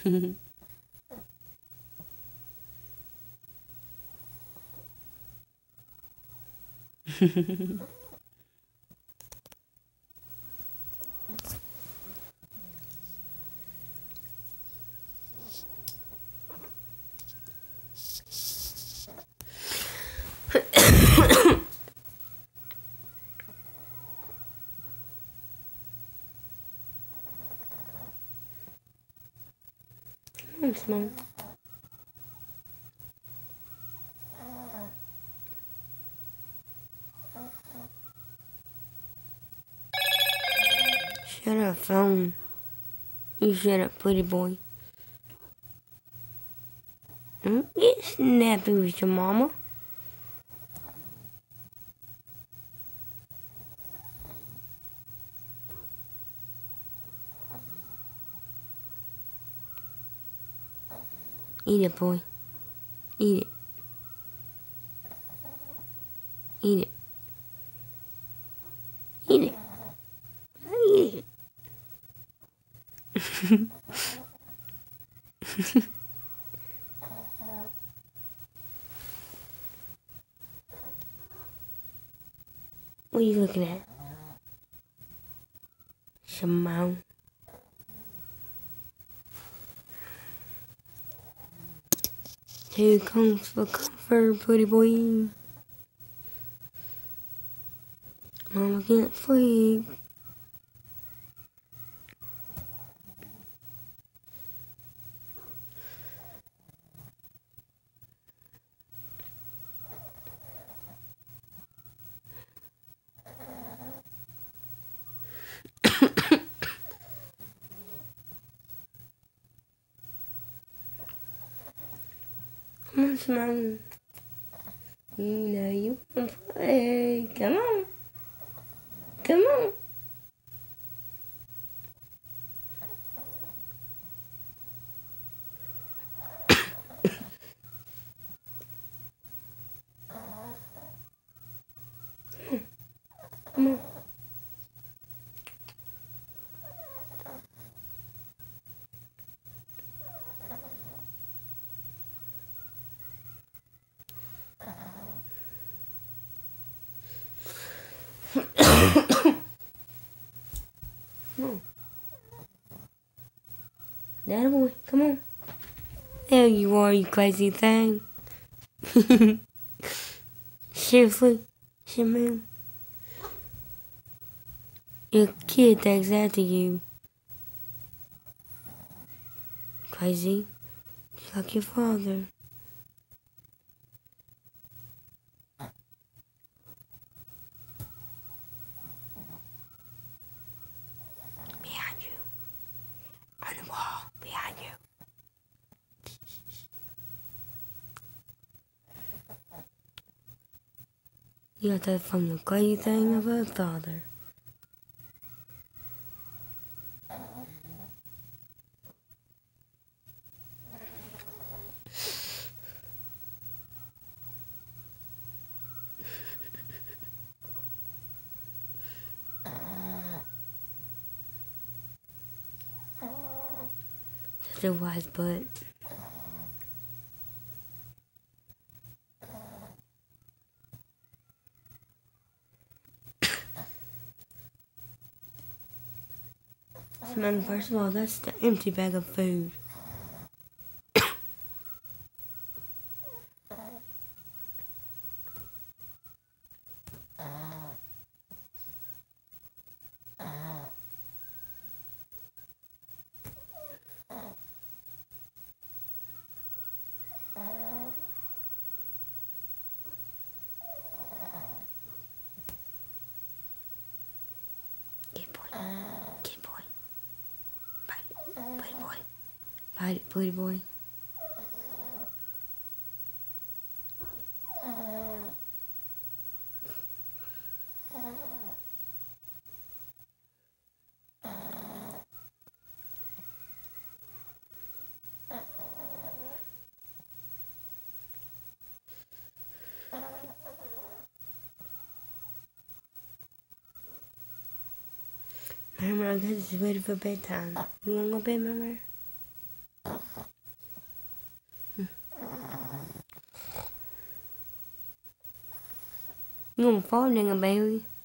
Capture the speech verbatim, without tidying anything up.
Come on, Simone. Shut up, phone. You shut up, pretty boy. Don't get snappy with your mama. Eat it, boy. Eat it. Eat it. Eat it. Eat it. What are you looking at? Simone. Here comes the comfort, pretty boy. Mama can't sleep. Come on, Simone. You know you want to play. Come on. Come on. Come on. Come on. That boy, come on. There you are, you crazy thing. Seriously, Simone. Your kid takes after you. Crazy. Just like your father. Behind you. On the wall. Behind you. You got that from the crazy thing of a father. Such a wise butt. Simone, first of all, that's the empty bag of food. Good boy. Good boy. Bite it. Pretty boy. Bite it, pretty boy. Mama, I guess it's ready for bedtime. You wanna go to bed, Mama? You gonna fall, nigga, baby.